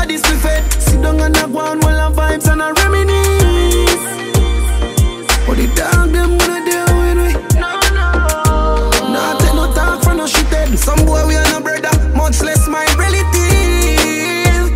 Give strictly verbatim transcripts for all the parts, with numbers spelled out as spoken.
this we fed. Sit down and a go on while our vibes and a reminisce. But the dog them gonna deal with me. No, no. Nah, take no talk for no shit head. Some boy we are no brother, much less my relative.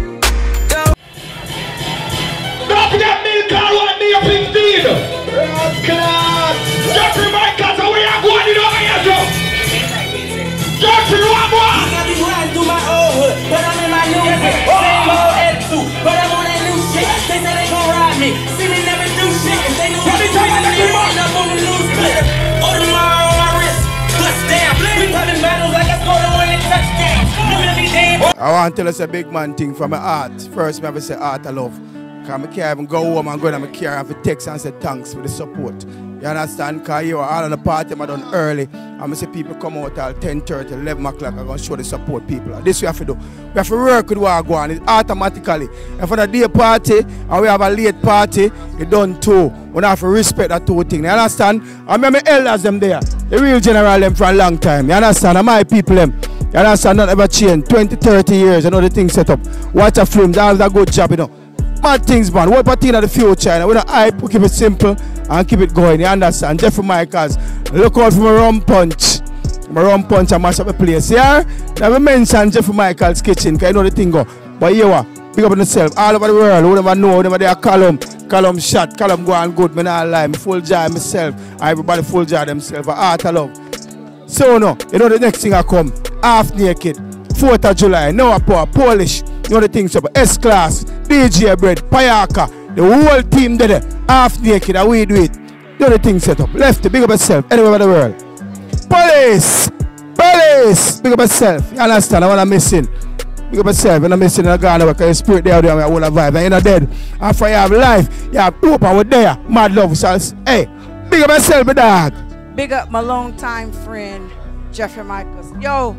Don't forget milk and one me up fifteen. Class. Jeffrey Michaels, so we are going in over here, Joe. Jeffrey, one more. I be riding through my old hood, but I'm in my new hood. Same old attitude, but I'm on that new shit. They say they gon' ride me, see me never do shit. If they knew what they tell you, they end up on the news. Oh, tomorrow on my wrist, bust down. We popping battles like I scored a winning touchdown. I want to tell us a big man thing from my heart. First, I have to say heart I love. Because I can't even go home and go in my car and have text and say thanks for the support. You understand? Because you are all on the party I done early. I'm going to see people come out at ten thirty, eleven o'clock. I'm going to show the support people. This we have to do. We have to work with what go on. It's automatically. And for the day party and we have a late party, you done too. We have to respect that two things. You understand? I remember elders them there. The real general them for a long time. You understand? And my people them. You understand? Not ever change. twenty, thirty years, you know the thing set up. Watch a film. That's a good job, you know. Mad things, man. What part in the future? And we don't hype, we keep it simple and keep it going. You understand? Jeffrey Michaels, look out for my rum punch. My rum punch and mash up the place. Yeah? Now we mention Jeffrey Michaels' kitchen, because you know the thing go. But you are, big up on yourself. All over the world, who never know, who never there, Callum. Callum shot, Callum go on good. Me not lie, me full joy myself. Everybody full joy themselves. I heart of love. So no, you know the next thing I come. Half naked. fourth of July, Noah Power, Polish. You know the things up. S-Class, D J Bread, Payaka, the whole team there, half naked, and we do it. You know the things set up. Lefty, big up yourself, anywhere in the world. Police! Police! Big up yourself. You understand? I want to missing. Big up yourself. You're not missing in the garden because your spirit there, there, all the vibe. And you're not dead. And for you have life, you have hope, and we're there. Mad love. So, hey, big up yourself, my dog. Big up my longtime friend, Jeffrey Michaels. Yo.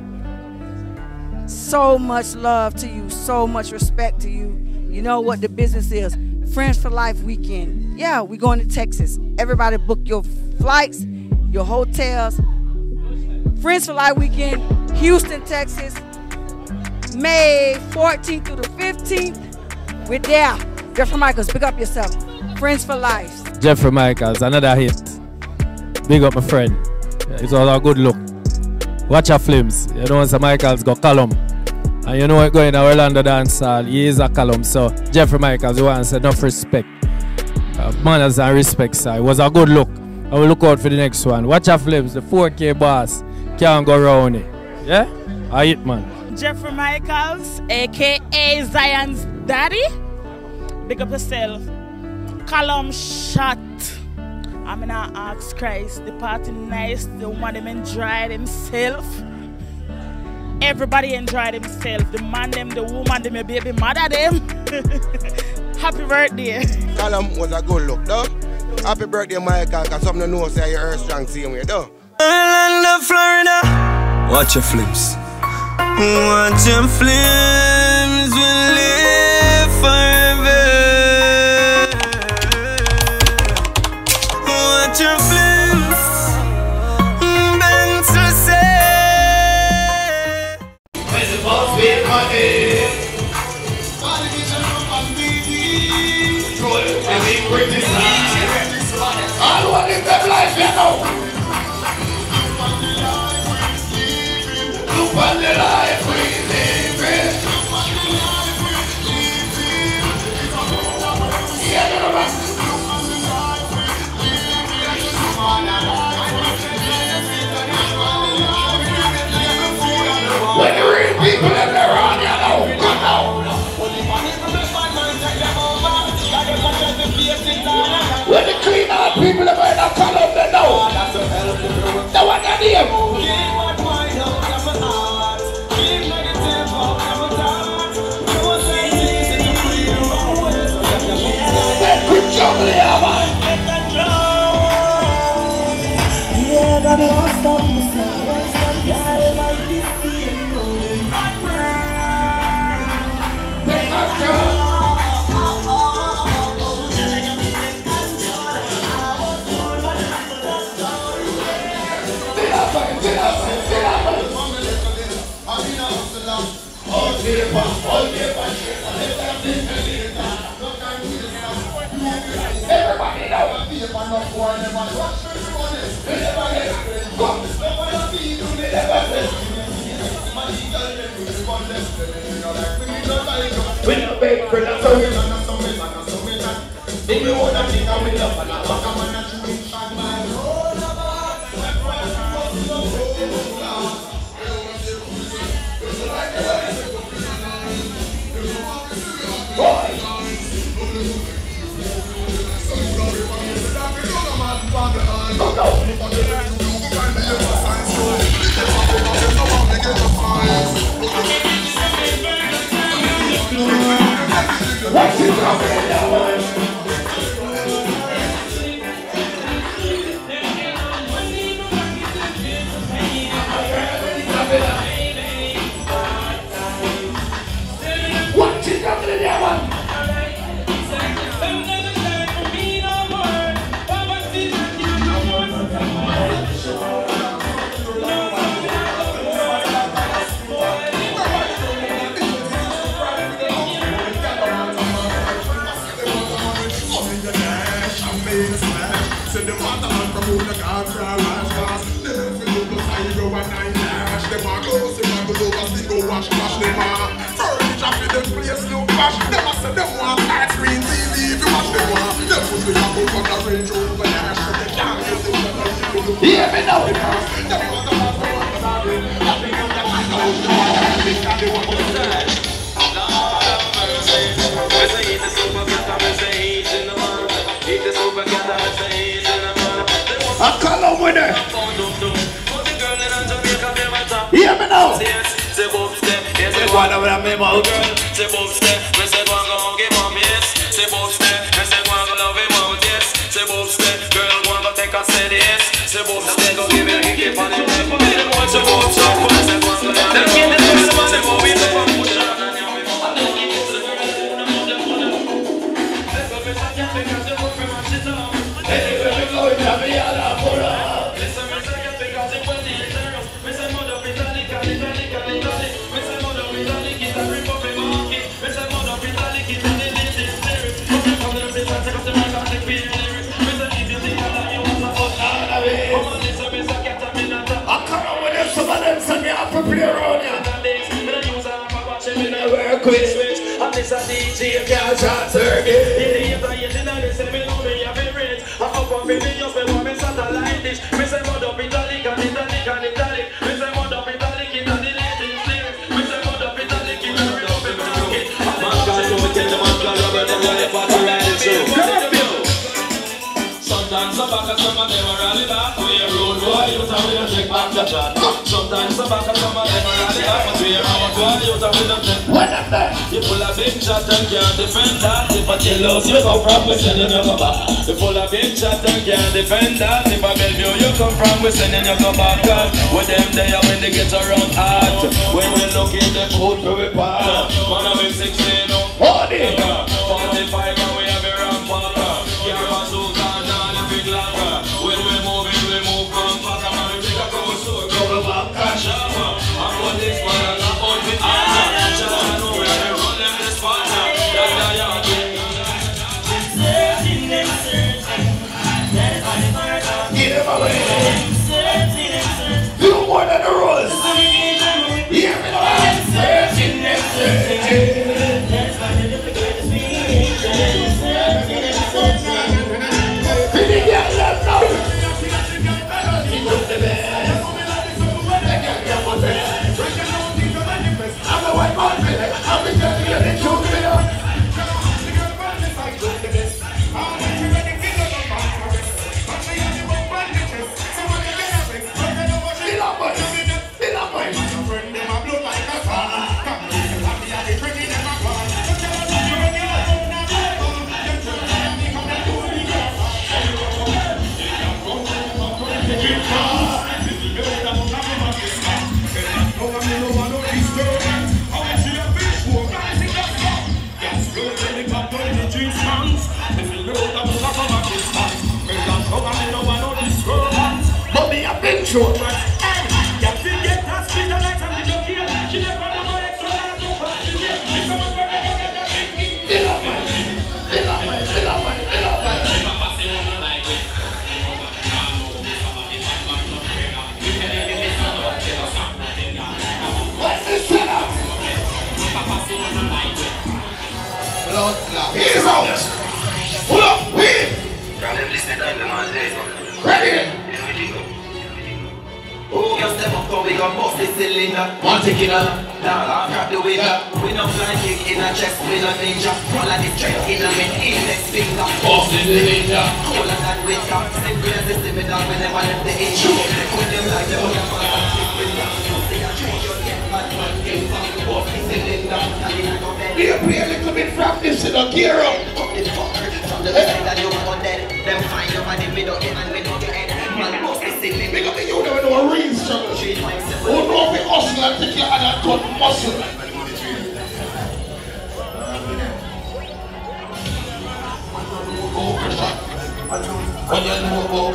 So much love to you, so much respect to you. You know what the business is. Friends for Life weekend. Yeah, we're going to Texas. Everybody book your flights, your hotels. Friends for Life weekend, Houston, Texas. May fourteenth through the fifteenth. We're there. Jeffrey Michaels, pick up yourself. Friends for Life. Jeffrey Michaels, another hit. Big up my friend. It was a good look. Watch our films. You know, Sir Michaels got Callum. And you know what going to Orlando dance hall. He is a Callum. So Jeffrey Michaels, you want to say enough respect. Uh, manners and respect, sir. It was a good look. I will look out for the next one. Watch our films. The four K boss can't go round it. Yeah? I hit, man. Jeffrey Michaels, aka Zion's daddy. Big up yourself. Callum shot. I'm gonna ask Christ, the party nice, the woman them enjoyed himself. Everybody enjoyed himself. The man them, the woman them, the baby mother them. Happy birthday. Callum was a good look, though. Happy birthday, Michael, because some don't know say you're earth strong same way, though. Orlando, Florida. Watch your flips. Watch your flips. We'll live forever. Watch your flips. Ben to say. When the boss with money. And we criticize. All what is that life, you know? Look on the life we live in. Yeah, no, no, when the real people in there on, you know, come out. When the clean out people are going to call up, they know. They want their name. Everybody now. We don't beg for that. If you want to think I'm in love, I'm not going to What's it coming down? What you got to the devil? Send the water and promote the car for a large cars. Them for you go side go and nine dash. Them a close, them a go over, still go wash, wash them a furniture for them place, no cash. Them a say them want flat screen T V, if you watch them want. Them put me up on the Range Rover dash. They can't get the weather. Yeah, me know it. Them want the man for the body. That they got the man out. They can't do what they say. Lord have mercy. We say eat the super cat, we say eat in the man. Eat the super cat, we say eat in the man. I call on with her. Hear me now. Say boom step, yes, say one of them mouth girl. Say boom step, we say one go give mom yes. Say boom step, we say one go love him out yes. Say boom step, girl one go take a set yes. Say boom step, go give her a kick on the neck. Say boom step, we say one go love him out yes. Say boom step, one push on and you me. And then give it to the girl and put them on them on them. Let's go miss a cat because they work for my shit on. Anywhere we go, we have me all up for her. Listen, miss a cat because it was the eternal. Miss a mother with a lick and it a lick and it a lick. Miss a mother with a lick it a rip up in market. Miss a mother with a lick it and it is this lyric. Come here, come here, miss a take up the mic and take me lyrics. Miss a if you think that you want to fuck out of it. Come on, listen, miss a cat and me not a. I come on with them, some of them say me a prepare on ya. Work with switch, and this a D J can't short circuit. In the years and years, they say me know me a favorite. I up on videos, me want me satellite dish. Me say mud up italic and italic and italic. Me say mud up italic in the latest lyrics. Me say mud up italic in the real up in market. Man can't do it, the man can't rub it, them like a party ride show. Sometimes some back and some of them are rally back. We a road boy, you tell me to take back the shot. Sometimes some back and some of them are rally back. But we a road boy, you tell me to take What up there? you full of big shot and can't defend that. If I tell us you come from, we send you go back. You full of big shot and can't defend that. If I tell you you come from, we send you go back. With them there when they get around hot. When we look in the food for we part. Man of him sixteen, Hold it. forty-five and we have a ramp park. Give a bazooka and all the big locker. When we move in, we move from back. And we take a couple store, go back and shop. And put this one and a out with us. Just I know where they run them this part. That's the yard. Searching and searching. That is my part. Get him away. Searching and searching. Do more than the rules. Hear me now. Searching and searching. That's why the difficult is me. Searching and searching. Pretty girl, let's go. He took the bed. They can't get one bed. I'm a white man, baby. I'm a girl, you're the truth, baby. Still up, boy. Still up, boy. He's out. Pull up, win. Ready? Oh, you step up, we gon' bust the cylinder. One ticket up, down, I'll grab the winner. We no flying kick in a chest, we no ninja. All of the strength in a mid index finger. Bust the cylinder. Cooler than winter. Simple as the limit down, we never left the inch. Put them like the other man and kick winter. Say I change your get bad man, game from the bust the cylinder. We play a little bit from this in a gear up. Cut the fucker from the side that you want dead. Them find your body, we don't get and we don't get head. Man, bust the cylinder. Make up the you never know a real struggle. Who know the hustle and take your hand and cut muscle? When you know about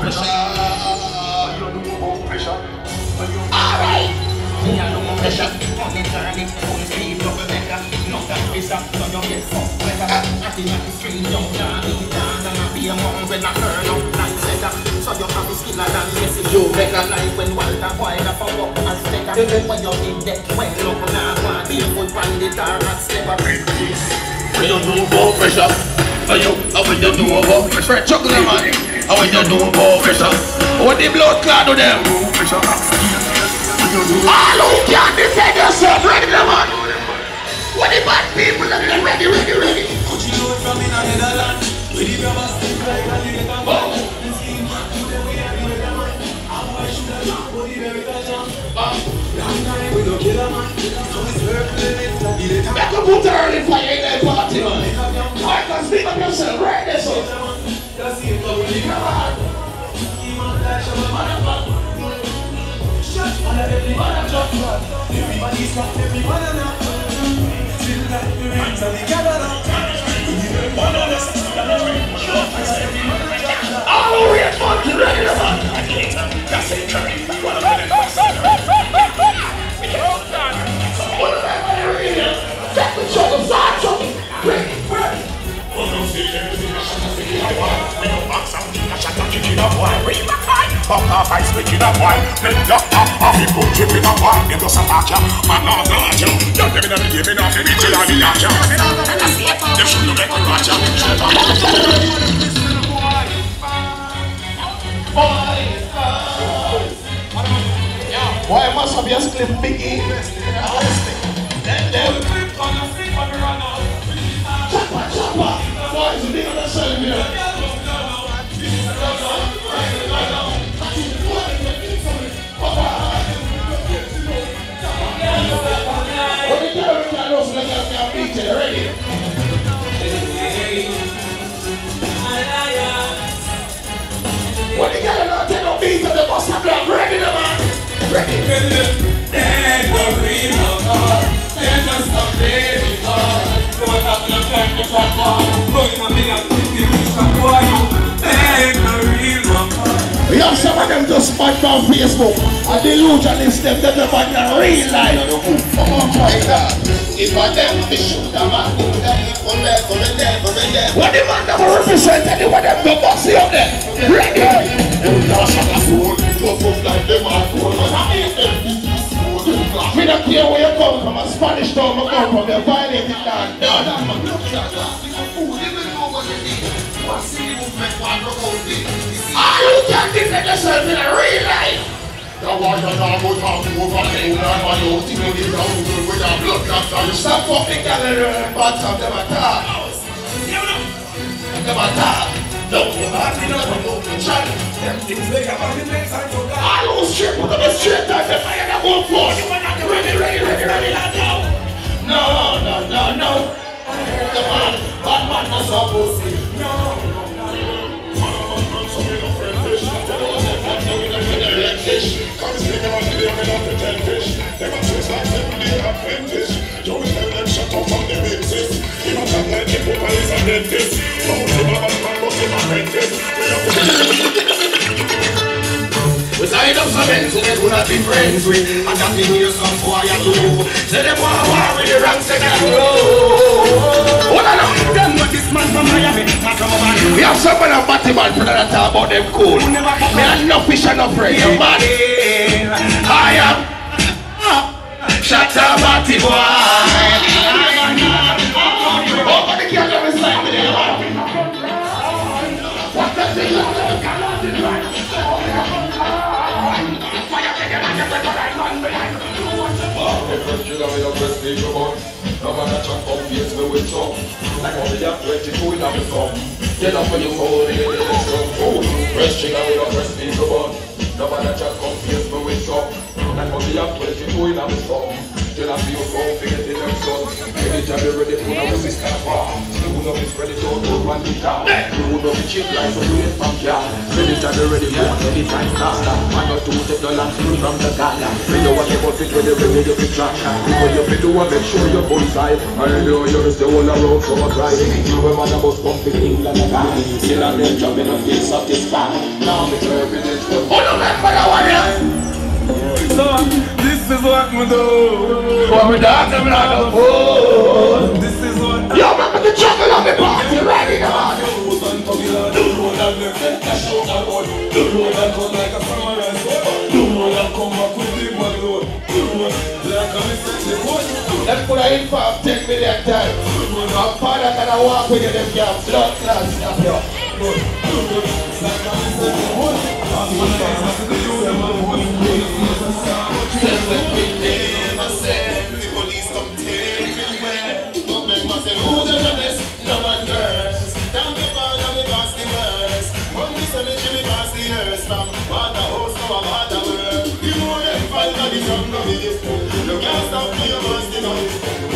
pressure, alright. Me a know pressure. On the journey, only speed double decker. No that pressure, so you get fucked better. I think I can stream down, down, down, and I be a mom when I turn up like setter. So you have to skill and yes, you better like when Walter White up a walk and stecker. When you in deck, when look now, one be a foot on the tar and stepper. When you know about pressure, when you, when you know about pressure, chuckle them man. When you know about pressure, what the blood clot to them? All who can defend yourself, ready them man. What the bad people are ready, ready, ready. Could you know it from in the Netherlands? With the brothers think like a little man. Back up put early for you in that party, man. Why can't speak up yourself right there, so? Come on. Everybody's got every banana. Still like the rings and the banana. Oh, we're fucking ready, man. That's it, Curry. What about it? What about it? That's the trouble, side trouble. Ready, ready. Oh, no, see, everything is shut up. We don't box out, I shut up, kicking up, why? Bring my time. Fuck off, I switching up, why? Make up, up, up, people tripping up, why? It doesn't match up, man, not large, you. Don't give me the give me the give me the give me the give me the they should make me watch out. Why must I be a clip biggie? Then them clip on the flip on the runner. Chopper, chopper. Why is it big on the side here? What the hell is that? Those like that beat it already. What the hell is that? They don't beat it. They must have been ready, man. Ready. They go read the car. They just stop playing car. They want to have a time to talk about. Look at me and think you can go on. They go read the car. We have some of them just spot on Facebook. And the illusionist them, they never can real life. If I them to shoot them, I go there, go there, go there, go there. What the man never represent anyone, them go bossy up there. Ready? Them just have a fool, just up like them are fool. We don't care where you come from, a Spanish town, we come from, they're violating that. No, that man, look at that. Fool, they will know what they need. What's the movement, one look out there. Ah, you can defend yourself in a real life. The one that I go talk over there, and I know to go down with a blood doctor. You stop fucking gathering and bats of them attack. Them attack. Don't go back in the room to chat. Them things they have on the next time to go. I lose shit, put them in straight time, they fire that one for you. Ready, ready, ready, ready, now. No, no, no, no. The man, bad man, that's all pussy. No, no, no. Come speak about the day when I'm the ten fish. They must just like them when they have apprentice. Don't tell them shut up on the basis. You must have like the Poopa is a dentist. Don't tell them about my boss in apprentice. We tied up some men who they would not be friends with. And that they hear some boy and do. Say they want to war with the wrong second row. Hold on now. Them what this man from Miami. We have someone a batty man for that talk about them cool. Me and no fish and no friends. I am Shut up, batty boy. Oh, but the girl press trigger, me no press people button. No man a chat come face me with some. Like how me have twenty-two in a me thumb. Get up when you hold it, it's some food. Press trigger, me no press people button. No man a chat come face me with some. Like how me have twenty-two in a me thumb. Till I see you go, figure it them sons. Anytime you're ready, put on the start bar. You would not be spread it out, don't want it down. You would not be cheap like so you get from yard. Anytime you're ready, put on the time starter. Man, you two take the land through from the gala. You know what you want it when you're ready, you can track. Because you fit to one, make sure you're bullseye. I know you're the whole around, so I'm driving. You remember about pumping England and Ghana. Still I'm there jumping on the satisfied. Now I'm determined to put on that for the warrior. So, this is what we do. What we done, them like a fool. This is what yo, remember the jungle of the party ready now. The road and the cash out the road. The road and come like a samurai sword. The road and come back with the body road. The road like a mistake the let's put a in for ten million times. My father can walk with them girls. Blood class, stop here. Like a mistake the road. The police come everywhere. Don't make me say who the best. No man girls. Down the bar and we pass the verse. When we say the Jimmy pass the earth. From water house to a water world. You know them fight and the drum no be this. You can't stop me, you must be know.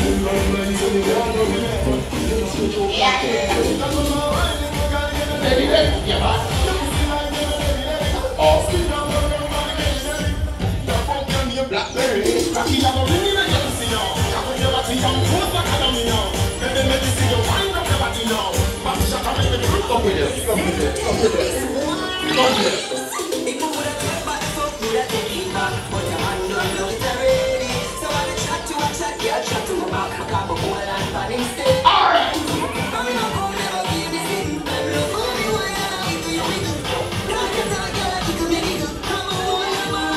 Blackberry, Rocky, I'm a really not going to see you. I put your body on, who's back on me now? Baby, let me see you wind up your body now. But shut up, make me come with it, come with it, come with it. Come with it. People would have kept back so good at the keep back, but your hand don't know it's already. So I chat to a chat, yeah, chat to a back, I got a whole lot of fun instead. Alright! I'm in a home, never give this in. Look for me, why I don't give you a wiggle. Don't get to a girl, I think you make it good. Come on, boy, I'm on.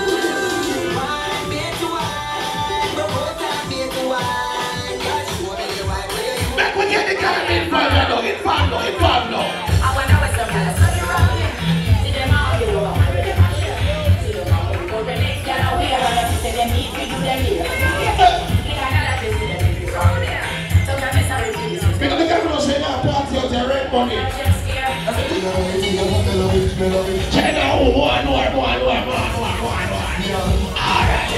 Back when you're the kind of inferno, inferno, inferno. I went out with some kind of study around here. See them out here, I'm ready to my shit. See them out here, go the next guy out here. Say them need to do them here. You can't have to see them if you're from there. Sometimes it's not really easy. Because the government say that party out there, red money. I'm just scared. Check it out, one, one, one, one, one, one, one, one. Alright.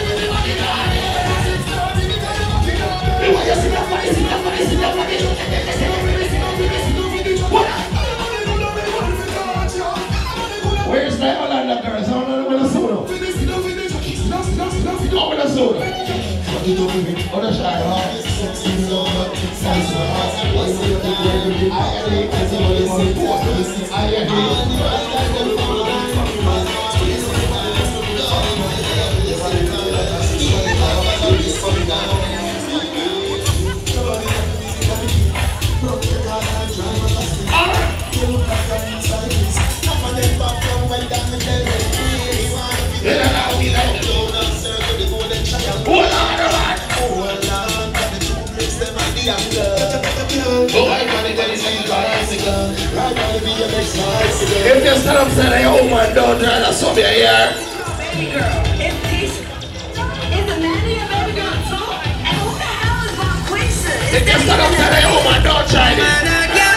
Where's the Orlando girls? I don't know where the soda. Oh, where the soda. Oh, the shy, if you stand up and say, oh man, don't try to sub your ear. Baby girl, it's Keisha. It's a man here, baby girl, too. And who the hell is my Quisha? If you stand up and say, oh man, don't try this.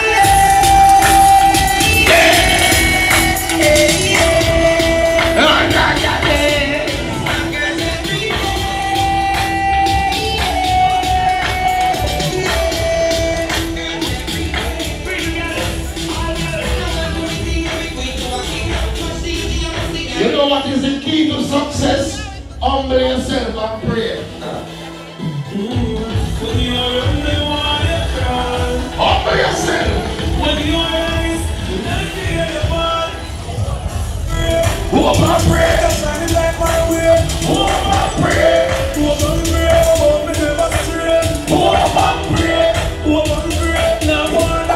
You know what is the key to success? Humble yourself and pray. Humble yourself. Who up and pray? Who up and pray? Who up and pray? Who up and pray? Who up and pray? Now one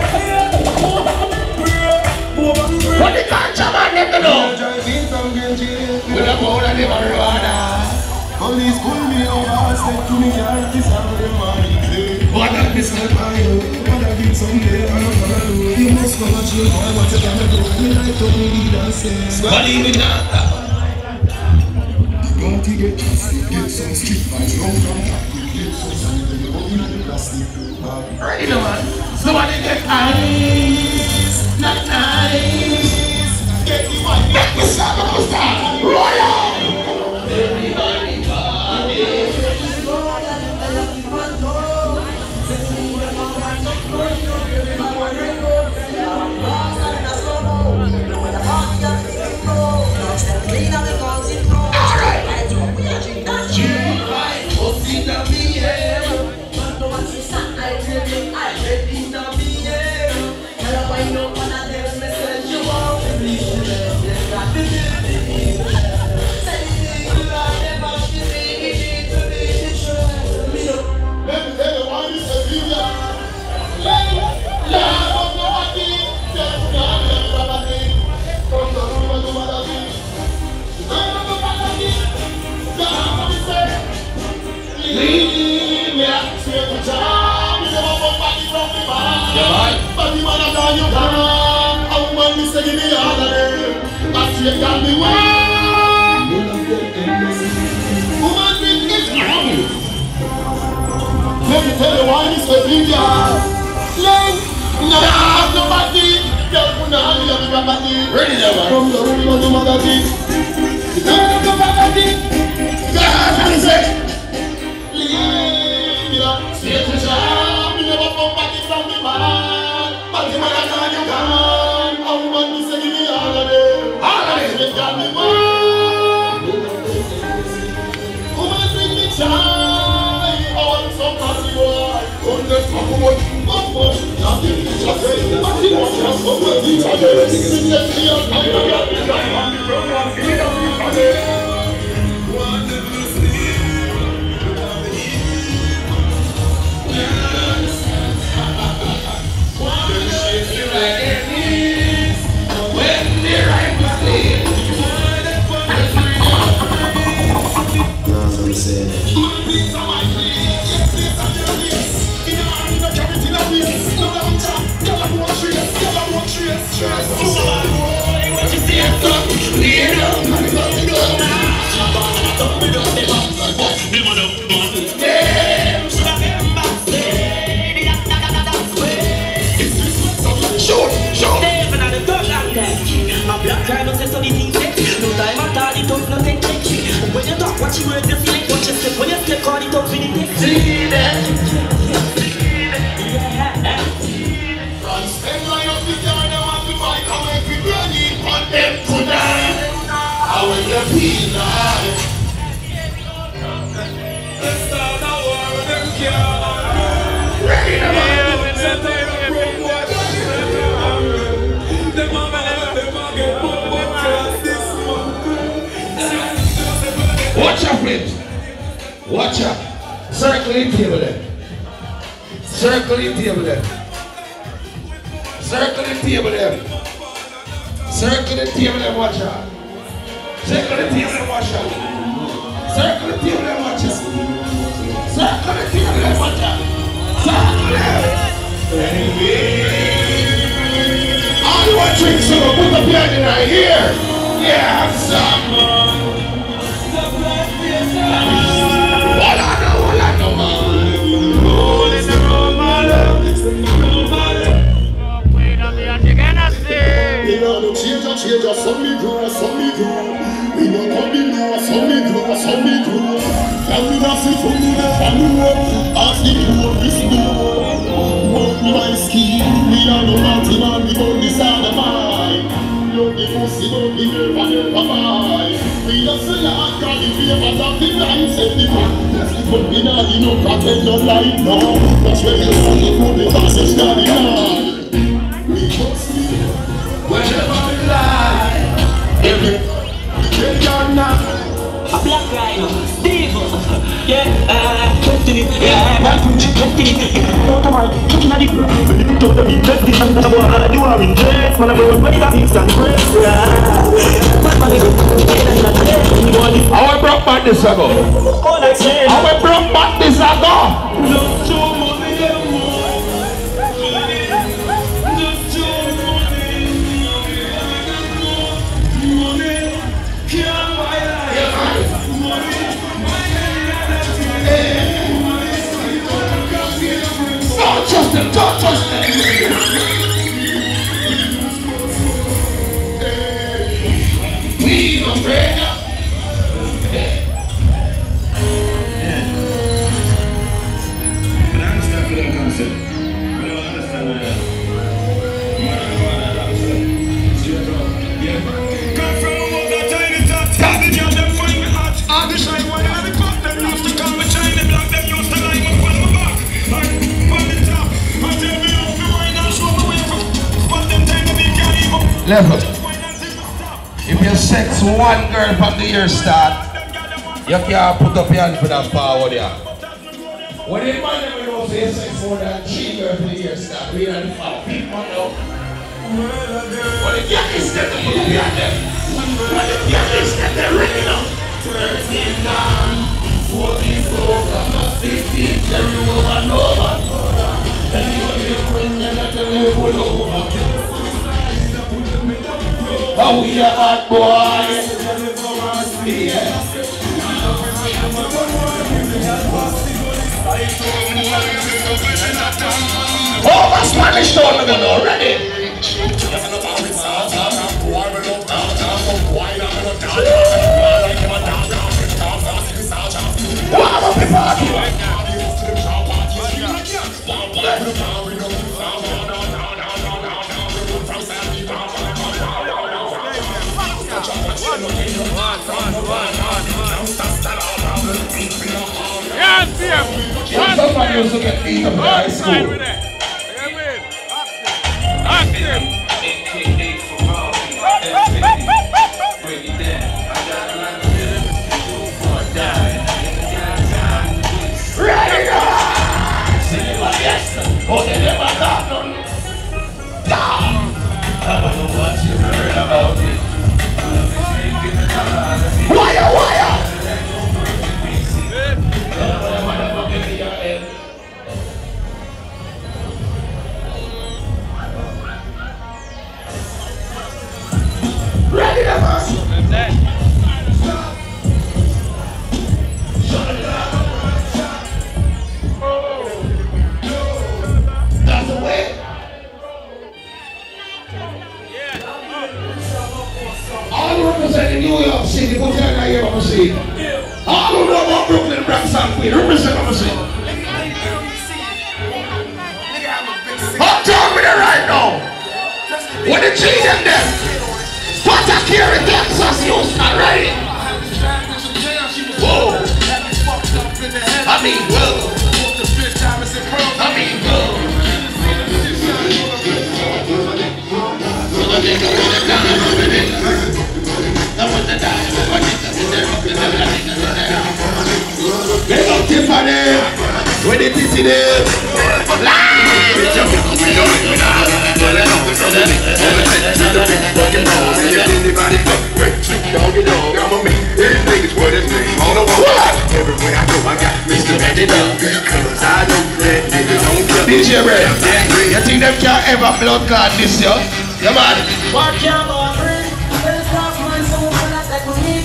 what the ganja man them to know? With a bowl of the marijuana. Police pull me over, step to me yard, this how them money. What a pistol fire, what a give someday, I don't follow. You must go watch your boy, what you gonna do? Me like to me lead and say. But even that. Party get nasty, get some street vibes, round and back. Get some something in the oven and the plastic. Right, you know what? Somebody get ice, not ice. Get the one, get the sound, royal. Everybody, party. Let me tell you why this is India. Len, never ask nobody. Girl, put on the other property. Ready now, man. From the room of the mother thing. The girl of the property. God, what is it? Lydia, straight to job. We never come back from the man. But the man I can't you come. A woman who say give me all of them. All of them. They got me one. Woman bring me joy. When you talk, what you word, you feel like what you step. When you step, call it up in the text. See that? Spend my up the yard, I want to buy, come and be ready on them tonight. How will you feel like? Let's start a war with them kids. Ready to go. Watch out, flips. Watch out. Circle the table there. Circle the table there. Circle the table there. Circle the table there, watch out. Circle the table there, watch out. Circle the table there, watch out. Circle the table there, watch out. Circle it. All you want drinks, so put the piano right here. Yeah, some. Change a change a some me grow, some me grow. We no come in now, some me grow, some me grow. Family na see for me, family up. Ask the poor, this door. Work me my scheme, we are no party man, we don't decide the mind. Love the pussy, love the girl, and never mind. We just say I can't be favors of the blind, say the man. But we not, you know, protect your life, no. That's where you see the food, the passage down the line. We just need whenever we lie, every day you're not a black guy, Steve. Yeah, uh, twenty, yeah, I'm twenty. No, come on, looking at the ground. When you talk to me, let's get on the wall. You are in dress, man, I'm going to make a instant press. How I brought back this ago? How I brought back this ago? trust them, don't trust them. We don't pray. Level. If you sex one girl from the year start, you can't put up your hand for that forward here. When the man never know if you sex more than three girls from the year start, we are the five people now. When the girl is there, you put up your hand. When the girl is there, they're ready now. thirteen down, fourteen over, fifteen, ten over and over. And you will be bringing them at the level over. How we are hot boys. Yeah. Oh, my Spanish told me to ready. Wow, yeah, somebody used to get beat up in high school. Ready now! Oh, they never got none. Down! I don't know what you heard about it. Wire, wire! Ready, never! That's the way. All representing New York City, put your hand here on the scene. All who know about Brooklyn, Bronx, and Queens, represent on the scene. Hot dog with it right now. When the G them there. What a carry Texas, Houston, right? Whoa. I mean, whoa. I mean, whoa. They don't tip on them. When they piss in them. D J Red, you think them can't ever blood clot this year? Yeah, man. What can go free? There's not one so full of that we need.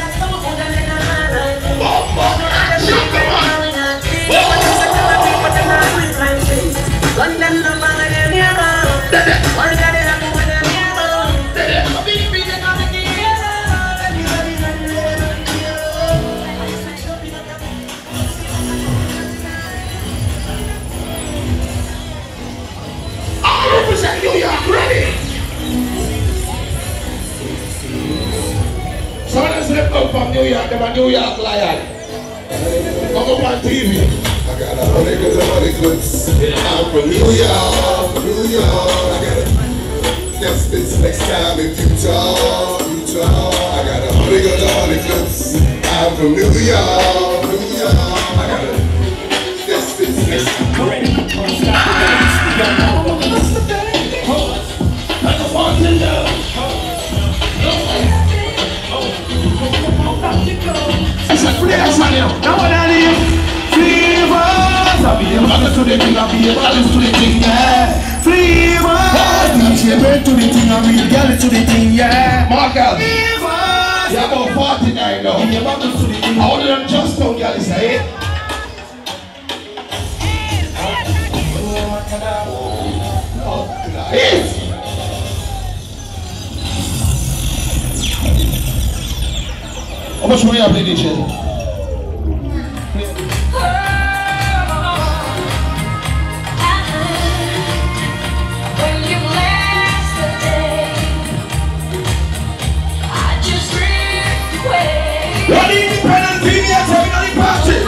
Oh, fuck. Shut them up. Run them the man again, yeah, man. One got it up with them, yeah, man. Big, big, big, on the game, yeah, man. I represent New York, ready? Someone has left up from New York, they're a New York lion. Come up on T V. I got a hundred goods, a hundred goods. I'm from New York, New York. I got a next this next time in Utah, Utah. I got a hundred goods, a hundred goods. I'm from New York, New York. I got a next this next time. I don't want to know. It's a free ass man, you know. Now what I need? Flavors, I'll be able to the thing, I'll be able to the thing, yeah. Flavors, D J Bird to the thing, I'll be able to the thing, yeah. Markel, flavors, you're about forty-nine now. You're about to the thing. How do them just don't get it, say it? Yes. How much money I play this shit? What the independent T V is having on the party?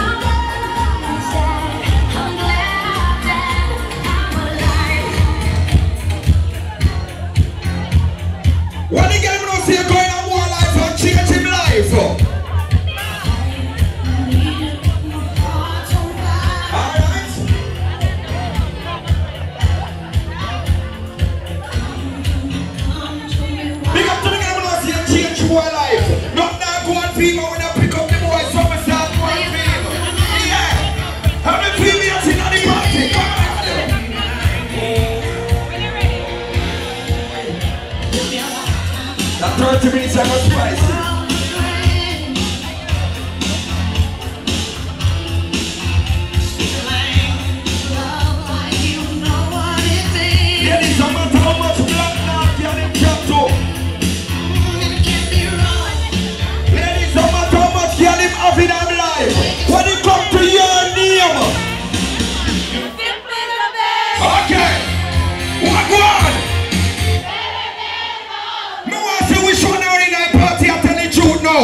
What the guy don't see going on more life and change him life? Alright. Big up to the guy don't see change more life. Not now go on people when I pick up the boys from the start going people. Yeah. How many people you seen on the party? Come on. That thirty minutes I was spicy. Ladies, no matter how much black now can it come to. Ladies, no matter how much can him have in our life. When it comes to your name. Okay. What one? Me want to see which one are in that party. I tell the truth now.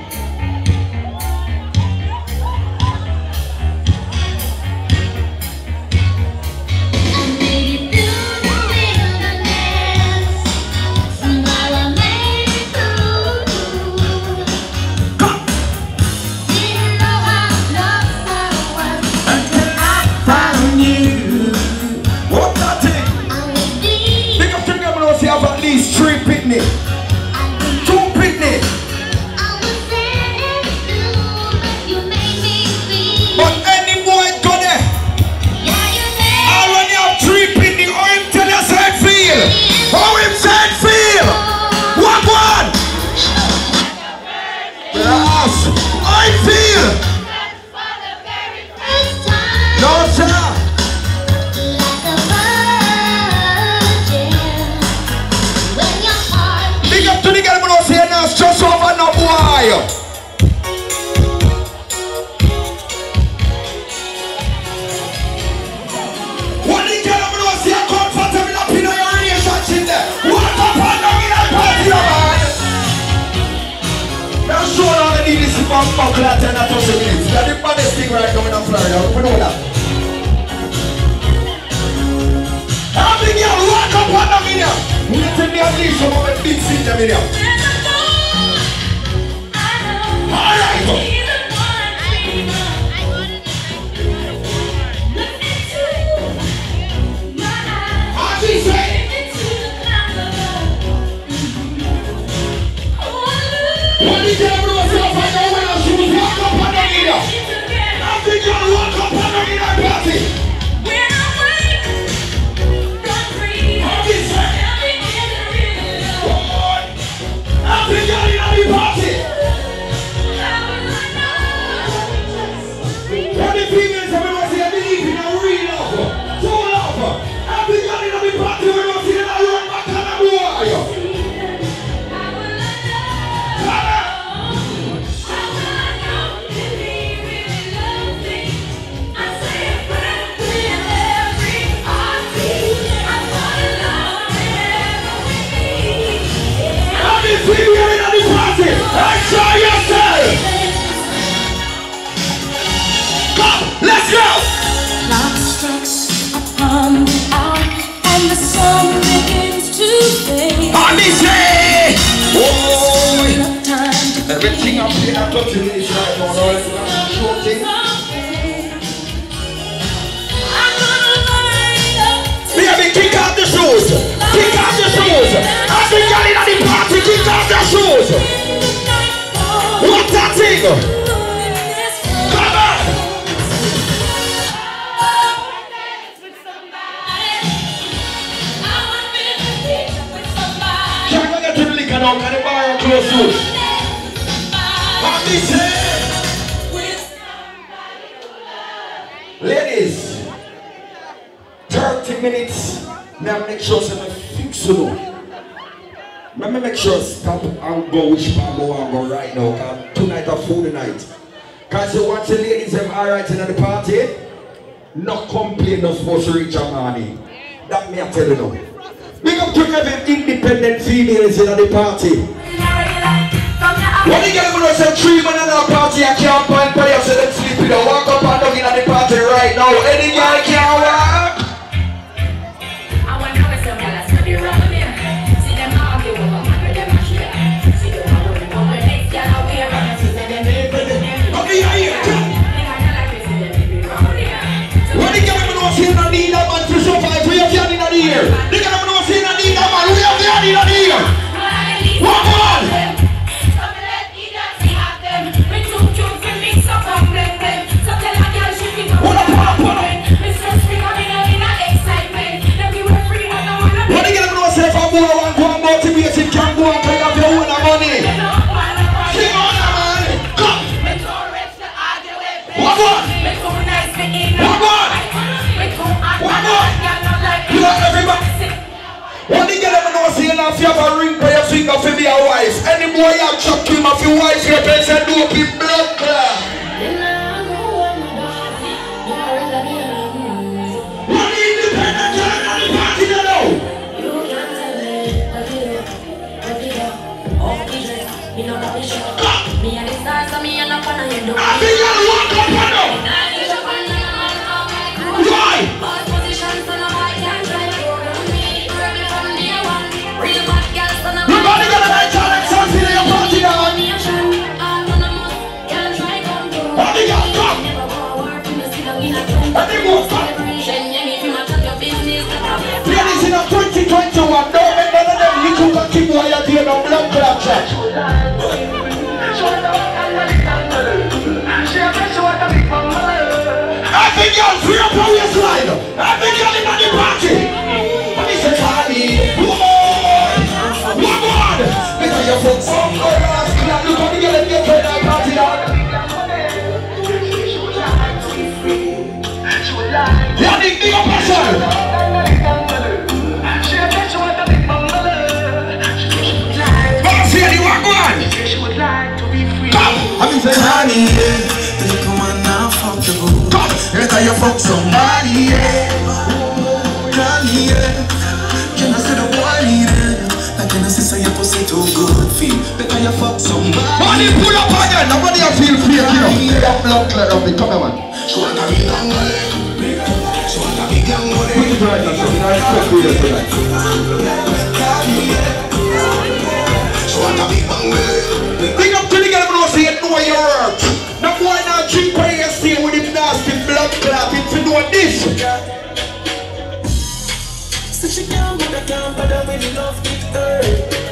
What that thing? Big up to the government say have at least three picnic. Two picnic. But any boy go there. I when you have three picnic, or him tell you say it feel. How him say it feel. What one? Yes. I feel. No sir. Big up to the girl who say now stress over no boy. What the girl who say comfortable up in your relationship there? What up and down in that party, man? Now show all the need is to bump buckle at ten or twenty minutes. That's the baddest thing right now in Florida. We know that. How big girl walk up and down in here? We need to be at least some of the big feet in here. Alright. How do you say? What did you ever do yourself? I know when I should walk up and down in here. How big girl walk up and down in that party? How do you say? How big girl in the party? What the females have been saying, I believe in a real love, true love. How big girl in the party when you see that run back on the boy? How many females in the party? Enjoy yourself. Come, let's go. Clock strikes upon the hour and the sun begins to fade. On this way. Oh, Enough time to everything I'm saying, I'm touching this right now. No, it's not short thing. Baby, kick out the shoes. Kick out the shoes. I've been yelling at the party. Kick out the shoes. What's that thing? Come on. Can't go get to the liquor now. Can the bar close soon? On this head. Ladies, thirty minutes Now make sure I fix you know. Let me make sure stop and go which part go and go right now. Cause tonight a food night. Cause you want the ladies them alright in the party. No complain no supposed to reach a money. That me I tell you now. Big up to every independent females in the party. When you get to say three men in the party, I can't find by you, so them sleeping. Don't walk up and down in the party right now. Any guy can walk. I want to know some guys to be around here. See them argue with them, and them are here. See them argue with them, and next guy we are running to them. Okay, I hear you. When you get to know say no need a man to survive, we have the in the ear. They get to know say no need a man, we have the in the ear. Walk on. Motivation can go and pay off your own money. Sing on the money. Come. One more. One more. One more. You know everybody. When you get them know say enough, you have a ring by your finger for be a wife. Any boy you have chucked him off your wife, your parents and do up in blood clot. One independent child on the party now. Me and the stars, so me and up on a head. I think you'll walk up on them. Why? All positions on a white and red. Me, ready from day one. Real bad girls on a white. We're going to get a night challenge, so see your party now. What do you come? What do you come? Ladies in a twenty twenty-one, don't make none of them little cocky boy out here no blood clot chat. Every girl free up on your slide. Every girl in the party. And he says, honey, woman, woman. Because you're from some girls. Look how the girl and get to that party now. Yeah, the big up person. Come, I'm in the honey, yeah. Come on now, fuck the boo. Come, let you fuck somebody, yeah. Honey, yeah. Can I say the boy need it? Like can I say say your pussy too good, feel. Better you fuck somebody. Money pull up again, nobody else feel free, you know. That blood clot up, come on, man. She want to be young, she want to be young, put it right now, so we don't expect you to tonight. She want to be young, big up to the girl who say it know your work. Now boy now drink by your stay with him nasty blood clot if you know this. So she can't but I can't but I really love it her.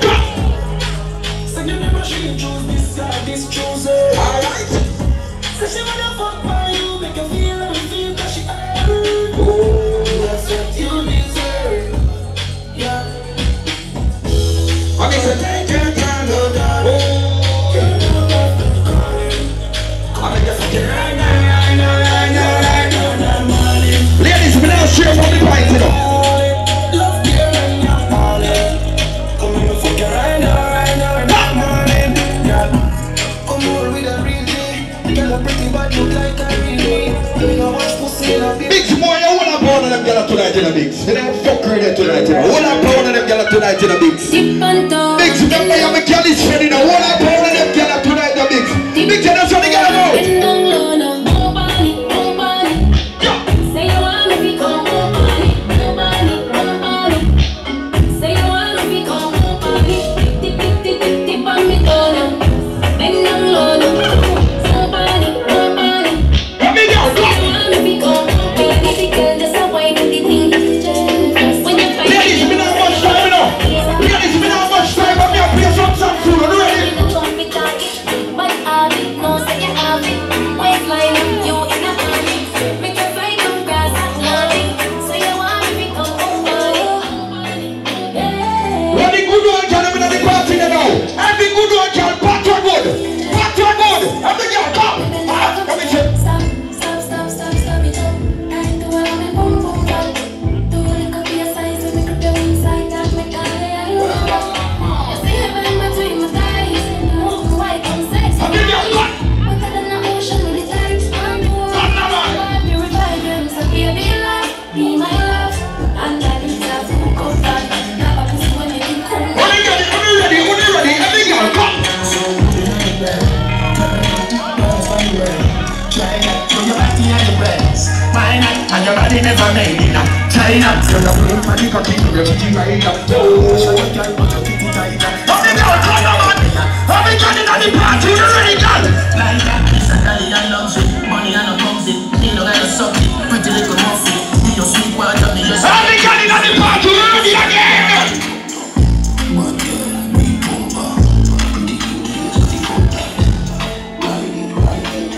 So you never she choose this guy, this chooser. Alright. So she wanna fuck by you, make her feel and feel that she earned. Oh, that's what you deserve. Yeah. I mean, so take your time, no doubt. Oh. Ladies, we now share from the pint, you know. Love you and you're falling. Come on, fuck you right now, right now, that morning. Girl, come on with a real G. Girl, a pretty bad look like a real me. You know what's pussy in a big. Big boy, I wanna pound of them girls tonight in a bigs. They don't fuck her there tonight, you know. I wanna pound of them girls tonight in a bigs. Bigs, remember you have a girl is ready now. I wanna pound of them girls tonight in a bigs. Bigs, that's what they get about. Ladies, we not much time, you know. Ladies, we not much time, but me a play some song for you. Ready? Be my love, and I need to hook up that. Now I pussy when you think cool. Only ready, only ready, only ready, every girl, come! Try that, put your body on your breast. Why not? And your body never made it. Try not. You're not playing for the cooking, you're cheating right up. Oh, show your girl, put your kitty tight. Every girl, come on! Every girl in the party, you're ready, girl! Like that, it's a girl that loves it. Money and a comes it. You know that you're something. Pretty little muffin. Me your sweet water, me your something. Every girl in the party, you're ready again! One girl, me bomba. Pretty cute, here's the contact. Ride it, ride it.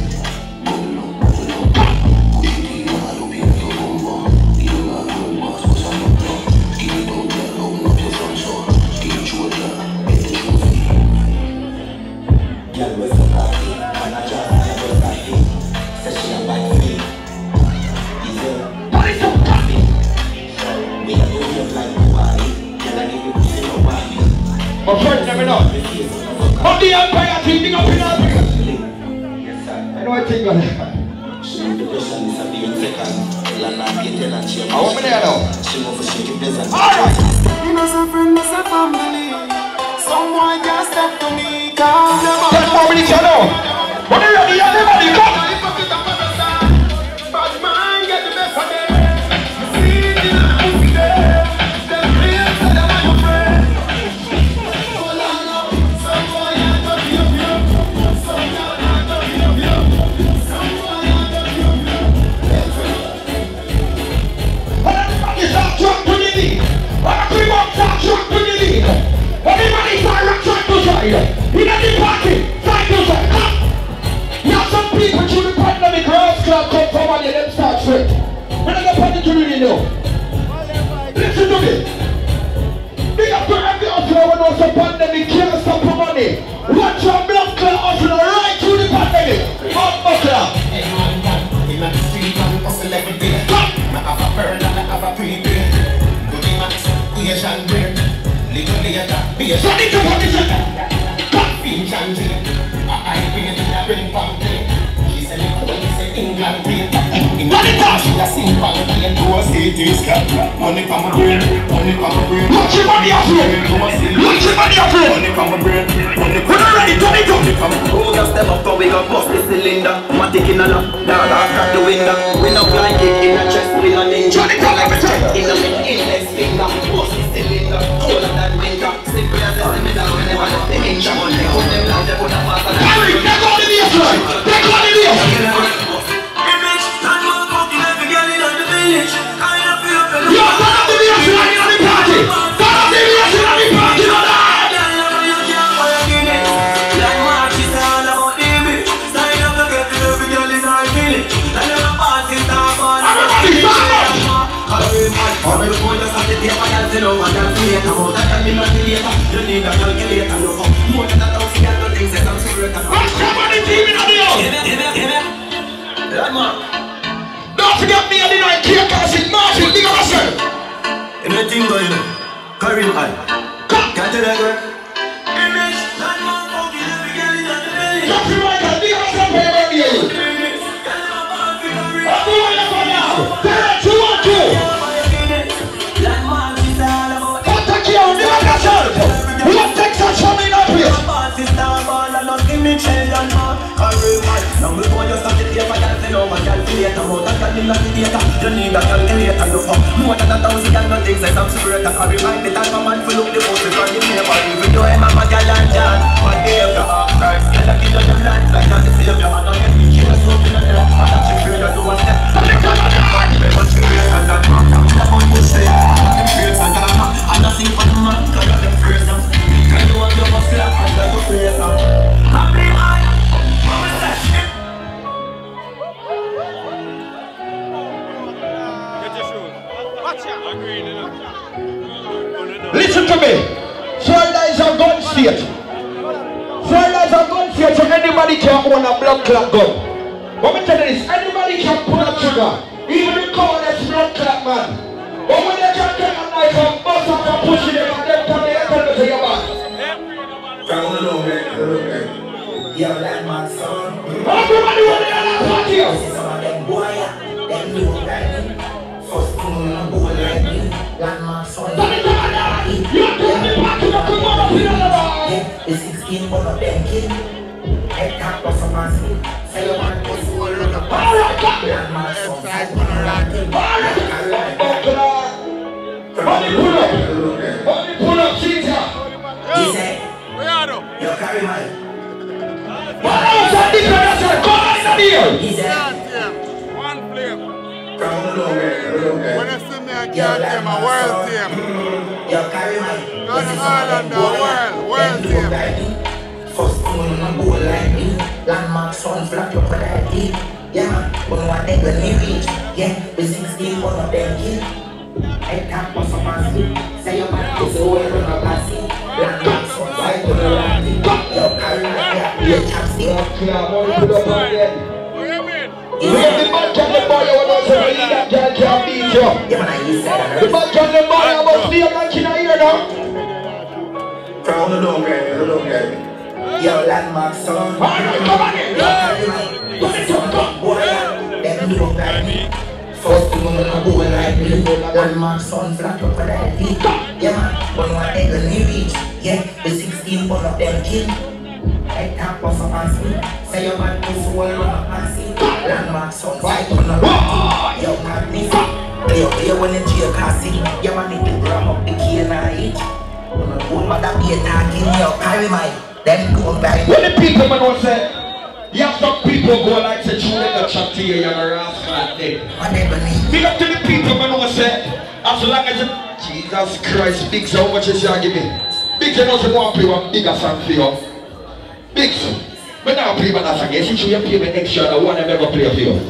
My friend, never know. How the Empire team big up in Africa? I know I think on it. I want me there now. Alright! You know some friend, that's a family. Someone just step to me, cause them all. That's family channel. When you're ready, everybody come! But mine get the best of them. See the life there. Them real, so them are your friend. Hold on now. Someone has to be up here. Someone has to be up here. Someone has to be up here. When everybody start truck to the lead. When everyone start truck to the lead. Everybody start rock truck to side. In the party, side to side. Come! Now some people through the pandemic Rose Club come from one of them start straight. When I go party to really know. Listen to me. Big up to every hustler when was a pandemic can't stop for money. Watch your blood clot hustler right through the pandemic. Up hustler. Anyone can in the street and hustle every day. I have a pearl and I have a prepaid. Good max, Asian bread. Little later, be a Sonny to position. Finch and Jane. I paint in a ring pumpkin. She said, "She said England paint." In the past, she has seen pumpkin. To a city scat. Money from my brain, money from my brain. Look your money up here. Look your money up here. Money from my brain, money from We're not ready, turn it up. Who just step up, we got bust the cylinder. Matic in a lap, dog, I crack the window. We no blind kick in a chest, we no ninja. Like a check in a mid index finger. Bust the cylinder, colder than winter. Simple as a cylinder, we never let the inch. They put them like they put a fast and Harry, take all the deals, right? Take all the deals. image, and one fucking every girl in the village. I have you up in the Yo, turn up the deals in the party. Turn up the deals in the party, no lie. Alright, boy, just have to take my calculator and calculate about that calculator. You need a calculator, look up. More than a thousand girls, don't think that I'm secret. What's somebody team in the deal? Give it, give it, give it. Right, man. Don't forget me and the night cake cause it's Martin, big up yourself. Anything going on? Karim High. Come. Can't tell that girl. Image, that man, fucking every girl in the village. Drop your mic and big up yourself for your birthday. Image, girl, I'm a bad figure. I'm doing it for now. Three, two, one, two. Take care of yourself. What Texas from in up here? Now we go just have to take a calculator, a calculator, more than calculator. You need a calculator, look up. More than a thousand and nothing says I'm secret. I remind the time a man to look the most from the paper. Even though I'm a gal and John, but they have the heart Christ. And I give you the blind, like not the savior. I don't get me, you just something in the left. I'm not sure you do one step. I'm not sure you do one step. I'm not sure you do one step. I'm not sure you do one step. I'm not sing for the man, cause you're the first one. Can you want your bus clap and that's your face on? Happy man, what was that shit? Get your shoes. Watch out. Agree, you know. Listen to me. Florida is a gun state. Florida is a gun state, so anybody can own a blood clot gun. But me tell you this, anybody can pull a trigger. Even the coldest blood clot man. But when they can take a knife and bust up and push it, and them come here and tell me to your back. From the low man, the low man. Yeah, that man, son. Everybody want to hear that part here. Some of them boy, them know that. up and sleep. Say you want to see what you're up and sleep. Money pull up! Money pull up, Caesar! He said, you carry my. What else are these guys are going on here? He said, One flame. from the low, When you see me, I can't team, a world team. you carry my. Got the island, the world, world team. First thing when I'm a boy like me, landmark sun flat up with that deep. Yeah, man, when one day when we reach, yeah, we sixteen one of them kill. Head tap was up and sleep. Say your man is the way run up and see. Landmark sun right to the right. Yo, carry my yeah, your chapstick. Clear, money pull up again. What do you mean? We have the man can the boy who knows how to eat that girl can't beat you. Yeah, man, I used to The man can the boy who must be a man in here now. from the low, the low, yo, landmark sun. Yo, carry my. Boy, them look like me. First thing when I'm going like me, landmark sun flat up for that deep. Yeah, man, when one day when we reach, yeah, the sixteen one of them kill. Head tap was up and sleep. Say your man is the one run up and see. Landmark sun fight on the right. Yo, man, me see. Yo, yo, when the jail can see. Yeah, man, need to grab up the key and I eat. When I'm going by that be attacking, yo, carry my. Them go back. When the people man will say, you have some people go like say, you let the chat to you, you're a rascal thing. Big up to the people man will say, as long as you, Jesus Christ, big so how much is you give me? Big so doesn't want to play one bigger song for you. Big so. But now play one song, you see you play me next year, the one I never play for you.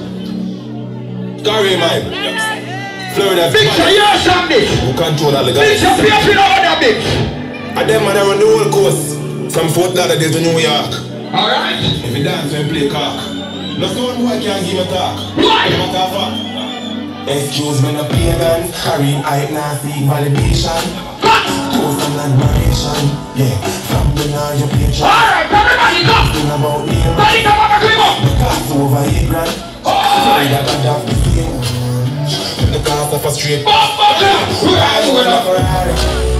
Gary, man. Florida. Big so, you song this. Who control all the guys? Big so, play for the other big. And them man around the whole coast. From Fort Lauderdale to New York. Alright. If you dance and play cock. No someone boy can't give a talk. Why? No matter what. Excuse me, no pagan. Carrying hype, now seek validation. Post and admiration. Yeah. From the now you pay track. Alright, everybody go. Think about me. Everybody come on, come on. The cost over eight grand. Sorry that I have the same. The cost of a straight. Ride with a Ferrari.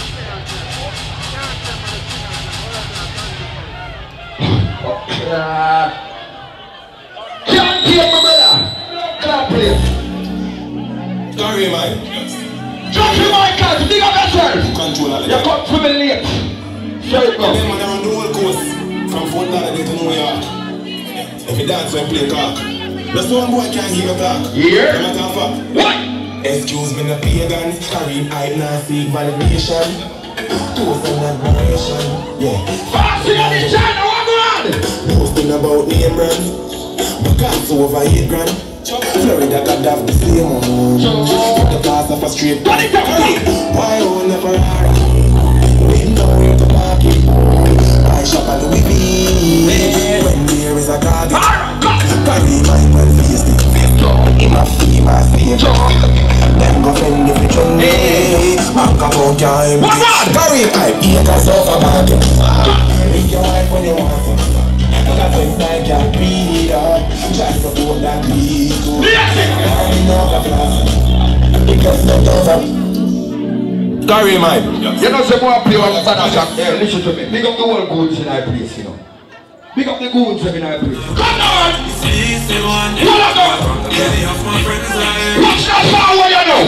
Uh, can't hear my brother. Clap please. Sorry, man. Drop your mic out, dig up yourself. Control all the you come to me late. Sorry, bro. Them man around the whole coast. From Fort Lauderdale to New York. If you dance and play cock. No someone boy can't hear a talk. Yeah. No matter what. What? Excuse me, no pagan. Carrying hype, now seek validation. Toast and admiration. Yeah. Fasting on the channel, what go on? Boasting about name brand. My cost over eight grand. Florida got have the same one. The cost of a straight. Why own a Ferrari? We know where to park it. I shop at Louis V. When there is a target. Carry my well faced it. In my fee, my fee. Then go fend if it's on me. Bank account can't empty. Carry pipe, acres of a market. Make your wife when you want to. I got friends I can't beat up. Try to hold that beat. I'm not a class. Because not over. Carry mine. You know some more play on the banner shop there. Listen to me. Big up the whole goods in our place, you know. Big up the goods in our place. Come on! Pull up up! Watch that power, you know!